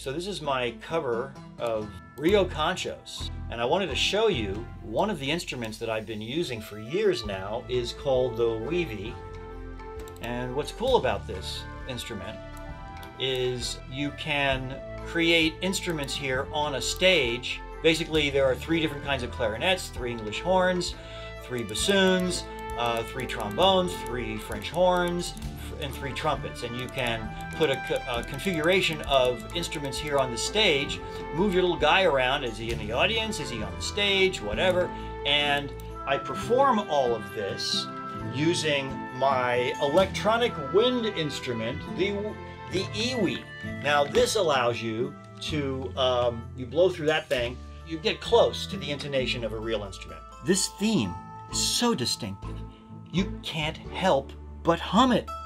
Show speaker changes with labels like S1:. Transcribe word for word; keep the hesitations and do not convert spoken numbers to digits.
S1: So this is my cover of R I O Conchos, and I wanted to show you one of the instruments that I've been using for years now is called the Weavy. And what's cool about this instrument is you can create instruments here on a stage. Basically, there are three different kinds of clarinets, three English horns, three bassoons, uh, three trombones, three French horns, and three trumpets. And you can put a, co a configuration of instruments here on the stage, move your little guy around. Is he in the audience? Is he on the stage? Whatever. And I perform all of this using my electronic wind instrument, the, the iwi. Now this allows you to, um, you blow through that thing, you get close to the intonation of a real instrument. This theme is so distinctive, you can't help but hum it.